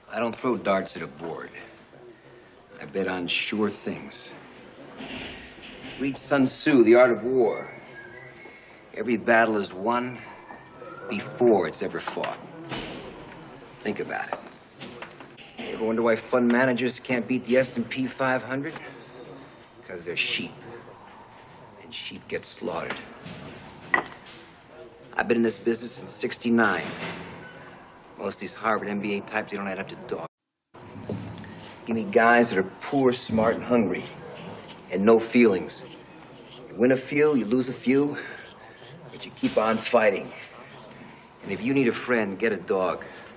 I don't throw darts at a board. I bet on sure things. Read Sun Tzu, The Art of War. Every battle is won before it's ever fought. Think about it. You ever wonder why fund managers can't beat the S&P 500? Because they're sheep. And sheep get slaughtered. I've been in this business since '69. Most of these Harvard MBA types, they don't add up to dog. Give me guys that are poor, smart, and hungry. And no feelings. You win a few, you lose a few, but you keep on fighting. And if you need a friend, get a dog.